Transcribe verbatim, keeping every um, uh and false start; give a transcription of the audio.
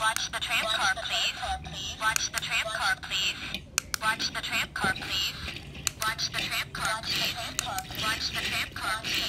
Watch the tram car, please. Watch the tram car, please. Watch the tram car, please. Watch the tram car, please. Watch the tram car, please.